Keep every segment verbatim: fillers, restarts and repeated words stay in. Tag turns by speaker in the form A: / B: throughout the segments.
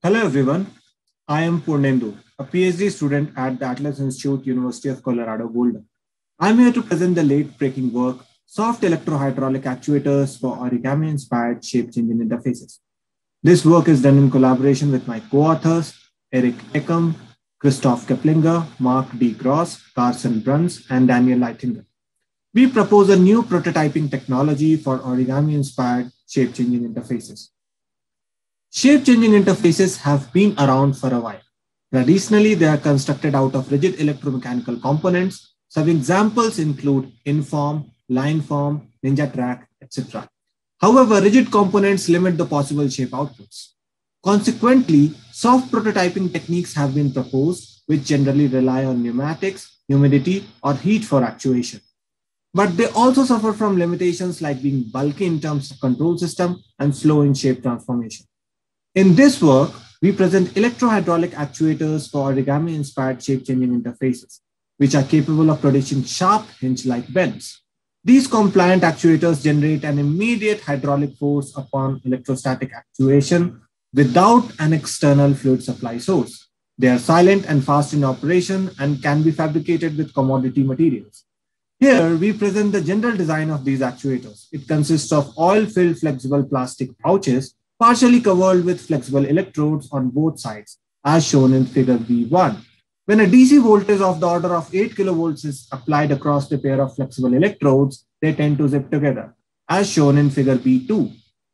A: Hello everyone, I am Purnendu, a PhD student at the Atlas Institute, University of Colorado Boulder. I'm here to present the late-breaking work, Soft Electrohydraulic Actuators for Origami-Inspired Shape-Changing Interfaces. This work is done in collaboration with my co-authors, Eric Eckham, Christoph Keplinger, Mark D. Gross, Carson Bruns, and Daniel Leitinger. We propose a new prototyping technology for origami-inspired shape-changing interfaces. Shape-changing interfaces have been around for a while. Traditionally, they are constructed out of rigid electromechanical components. Some examples include Inform, Lineform, NinjaTrack, et cetera. However, rigid components limit the possible shape outputs. Consequently, soft prototyping techniques have been proposed, which generally rely on pneumatics, humidity, or heat for actuation. But they also suffer from limitations like being bulky in terms of control system and slow in shape transformation. In this work, we present electrohydraulic actuators for origami-inspired shape-changing interfaces, which are capable of producing sharp hinge-like bends. These compliant actuators generate an immediate hydraulic force upon electrostatic actuation without an external fluid supply source. They are silent and fast in operation and can be fabricated with commodity materials. Here, we present the general design of these actuators. It consists of oil-filled flexible plastic pouches partially covered with flexible electrodes on both sides, as shown in figure B one. When a D C voltage of the order of eight kilovolts is applied across the pair of flexible electrodes, they tend to zip together, as shown in figure B two.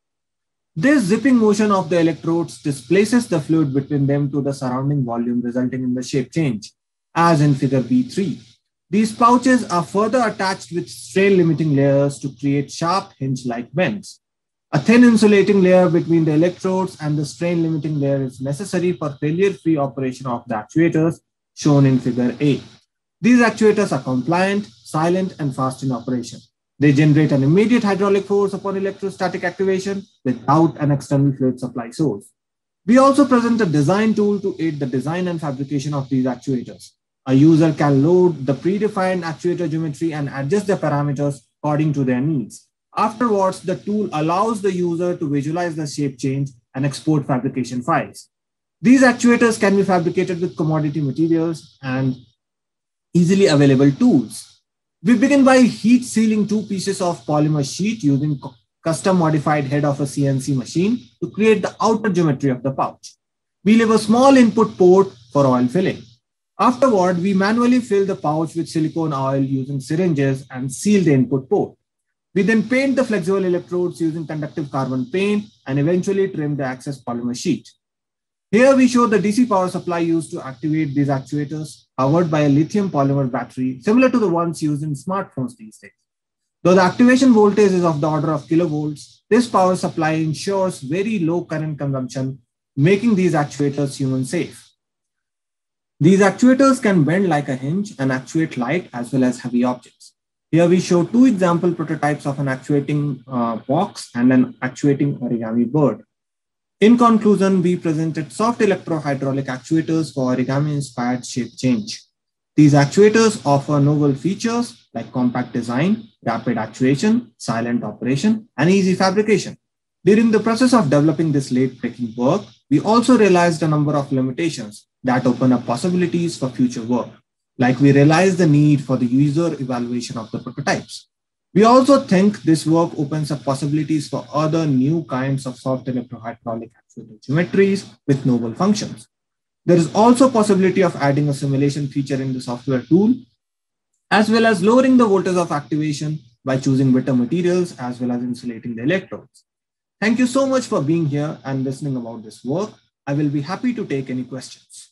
A: This zipping motion of the electrodes displaces the fluid between them to the surrounding volume, resulting in the shape change, as in figure B three. These pouches are further attached with strain-limiting layers to create sharp hinge-like bends. A thin insulating layer between the electrodes and the strain-limiting layer is necessary for failure-free operation of the actuators, shown in figure A. These actuators are compliant, silent, and fast in operation. They generate an immediate hydraulic force upon electrostatic activation without an external fluid supply source. We also present a design tool to aid the design and fabrication of these actuators. A user can load the predefined actuator geometry and adjust the parameters according to their needs. Afterwards, the tool allows the user to visualize the shape change and export fabrication files. These actuators can be fabricated with commodity materials and easily available tools. We begin by heat sealing two pieces of polymer sheet using custom modified head of a C N C machine to create the outer geometry of the pouch. We leave a small input port for oil filling. Afterward, we manually fill the pouch with silicone oil using syringes and seal the input port. We then paint the flexible electrodes using conductive carbon paint and eventually trim the excess polymer sheet. Here we show the D C power supply used to activate these actuators, powered by a lithium polymer battery, similar to the ones used in smartphones these days. Though the activation voltage is of the order of kilovolts, this power supply ensures very low current consumption, making these actuators human safe. These actuators can bend like a hinge and actuate light as well as heavy objects. Here we show two example prototypes of an actuating uh, box and an actuating origami bird. In conclusion, we presented soft electrohydraulic actuators for origami-inspired shape change. These actuators offer novel features like compact design, rapid actuation, silent operation, and easy fabrication. During the process of developing this late-breaking work, we also realized a number of limitations that open up possibilities for future work. Like we realized the need for the user evaluation of the prototypes. We also think this work opens up possibilities for other new kinds of soft electrohydraulic actuator geometries with novel functions. There is also possibility of adding a simulation feature in the software tool, as well as lowering the voltage of activation by choosing better materials as well as insulating the electrodes. Thank you so much for being here and listening about this work. I will be happy to take any questions.